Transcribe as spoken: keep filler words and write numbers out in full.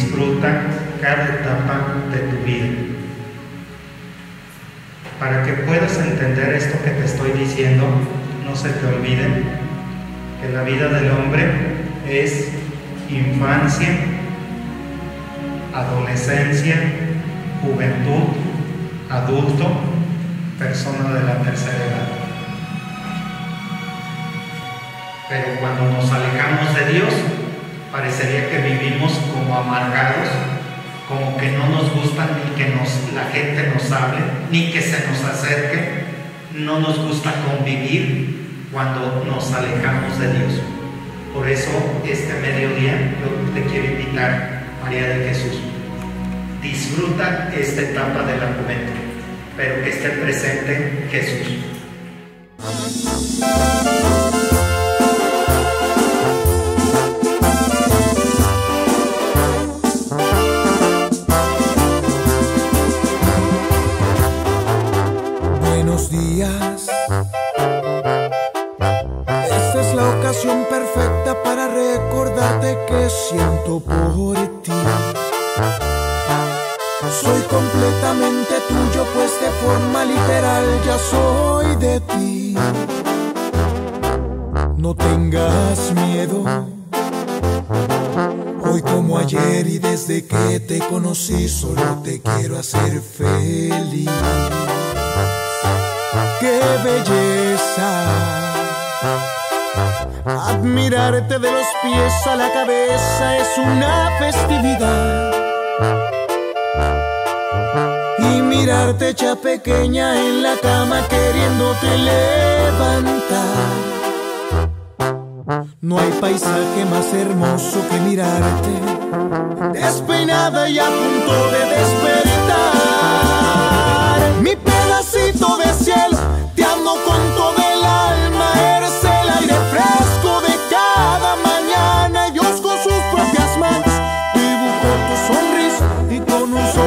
disfruta cada etapa de tu vida. Para que puedas entender esto que te estoy diciendo, no se te olvide que la vida del hombre es infancia, adolescencia, juventud, adulto, persona de la tercera edad. Pero cuando nos alejamos de Dios, parecería que vivimos como amargados, como que no nos gusta ni que nos, la gente nos hable, ni que se nos acerque. No nos gusta convivir cuando nos alejamos de Dios. Por eso este mediodía yo te quiero invitar, María de Jesús, disfruta esta etapa de la juventud, pero que esté presente Jesús. Buenos días. Esta es la ocasión perfecta para recordarte que siento por ti. Soy completamente tuyo, pues de forma literal ya soy de ti. No tengas miedo, hoy como ayer y desde que te conocí solo te quiero hacer feliz. ¡Qué belleza! Admirarte de los pies a la cabeza es una festividad. Y mirarte hecha pequeña en la cama queriéndote levantar. No hay paisaje más hermoso que mirarte despeinada y a punto de despertar. Mi pedacito de cielo, te amo con todo el alma. Eres el aire fresco de cada mañana. Dios con sus propias manos dibujó tu sonrisa y con un solo